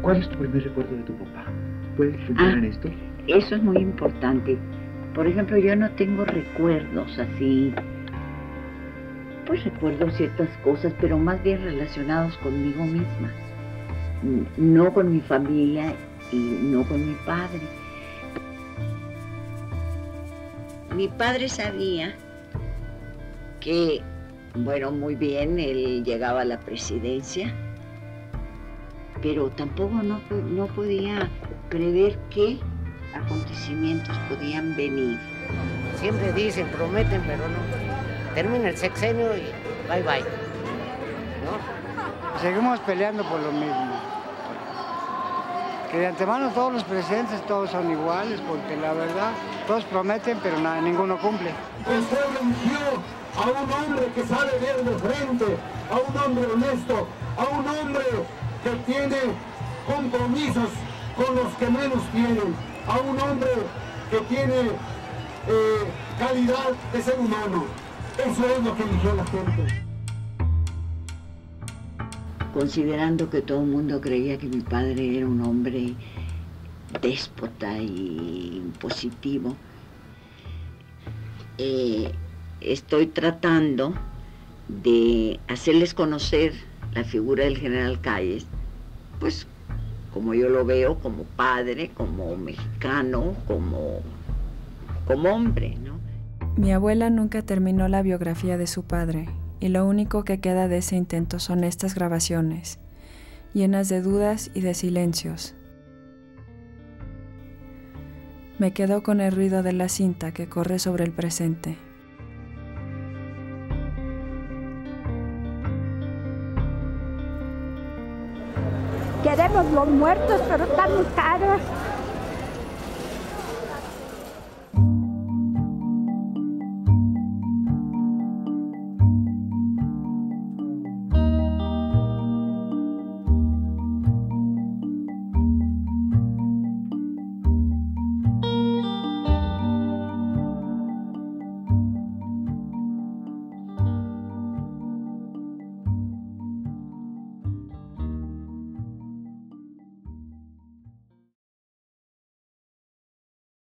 ¿Cuál es tu primer recuerdo de tu papá? ¿Puedes pensar en esto? Eso es muy importante. Por ejemplo, yo no tengo recuerdos así, pues recuerdo ciertas cosas, pero más bien relacionados conmigo misma, no con mi familia y no con mi padre. Mi padre sabía que, bueno, muy bien, él llegaba a la presidencia, pero tampoco no podía prever qué acontecimientos podían venir. Siempre dicen, prometen, pero no. Termina el sexenio y bye bye, ¿no? Seguimos peleando por lo mismo. Que de antemano todos los presidentes todos son iguales, porque la verdad todos prometen, pero nada, ninguno cumple. Usted eligió a un hombre que sabe ver de frente, a un hombre honesto, a un hombre que tiene compromisos con los que menos tienen, a un hombre que tiene calidad de ser humano. Eso es lo que eligió la gente. Considerando que todo el mundo creía que mi padre era un hombre déspota y impositivo, estoy tratando de hacerles conocer la figura del general Calles, pues como yo lo veo, como padre, como mexicano, como hombre, ¿no? Mi abuela nunca terminó la biografía de su padre, y lo único que queda de ese intento son estas grabaciones, llenas de dudas y de silencios. Me quedo con el ruido de la cinta que corre sobre el presente. Queremos los muertos, pero están muy caros.